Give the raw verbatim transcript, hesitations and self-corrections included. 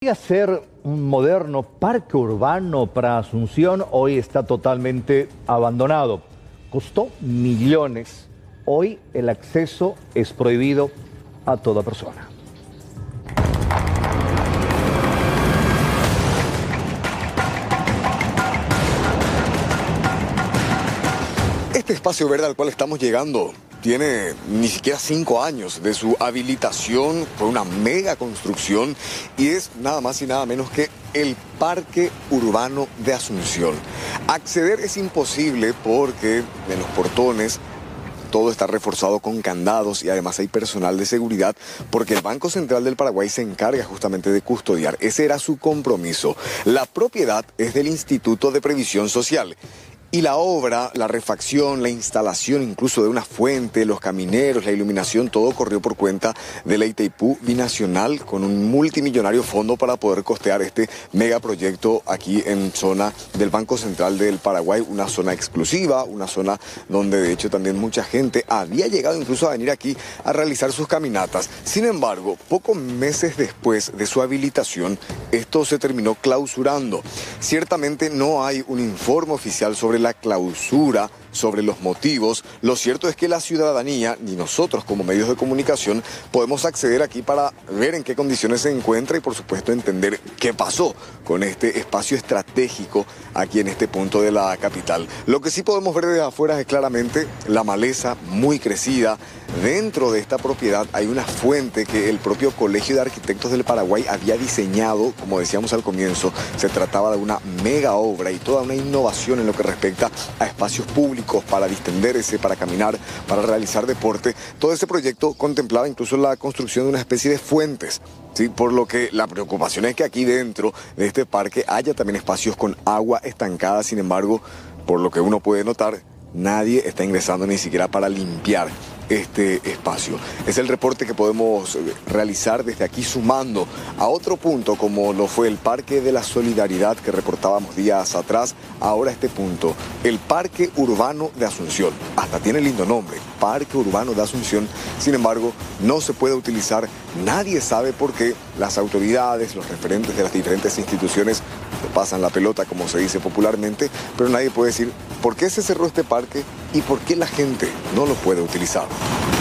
Ser un moderno parque urbano para Asunción hoy está totalmente abandonado. Costó millones. Hoy el acceso es prohibido a toda persona. Este espacio verde al cual estamos llegando tiene ni siquiera cinco años de su habilitación, fue una mega construcción y es nada más y nada menos que el Parque Urbano de Asunción. Acceder es imposible porque en los portones todo está reforzado con candados y además hay personal de seguridad porque el Banco Central del Paraguay se encarga justamente de custodiar. Ese era su compromiso. La propiedad es del Instituto de Previsión Social. Y la obra, la refacción, la instalación incluso de una fuente, los camineros, la iluminación, todo corrió por cuenta de la Itaipú Binacional con un multimillonario fondo para poder costear este megaproyecto aquí en zona del Banco Central del Paraguay, una zona exclusiva, una zona donde de hecho también mucha gente había llegado incluso a venir aquí a realizar sus caminatas. Sin embargo, pocos meses después de su habilitación, esto se terminó clausurando. Ciertamente no hay un informe oficial sobre la clausura, sobre los motivos. Lo cierto es que la ciudadanía, ni nosotros como medios de comunicación, podemos acceder aquí para ver en qué condiciones se encuentra y por supuesto entender qué pasó con este espacio estratégico aquí en este punto de la capital. Lo que sí podemos ver desde afuera es claramente la maleza muy crecida. Dentro de esta propiedad hay una fuente que el propio Colegio de Arquitectos del Paraguay había diseñado, como decíamos al comienzo, se trataba de una mega obra y toda una innovación en lo que respecta a espacios públicos para distenderse, para caminar, para realizar deporte. Todo ese proyecto contemplaba incluso la construcción de una especie de fuentes, ¿sí? Por lo que la preocupación es que aquí dentro de este parque haya también espacios con agua estancada. Sin embargo, por lo que uno puede notar, nadie está ingresando ni siquiera para limpiar este espacio. Es el reporte que podemos realizar desde aquí, sumando a otro punto como lo fue el Parque de la Solidaridad que reportábamos días atrás. Ahora este punto, el Parque Urbano de Asunción, hasta tiene lindo nombre, Parque Urbano de Asunción. Sin embargo, no se puede utilizar. Nadie sabe por qué. Las autoridades, los referentes de las diferentes instituciones pasan la pelota, como se dice popularmente, pero nadie puede decir por qué se cerró este parque y por qué la gente no lo puede utilizar.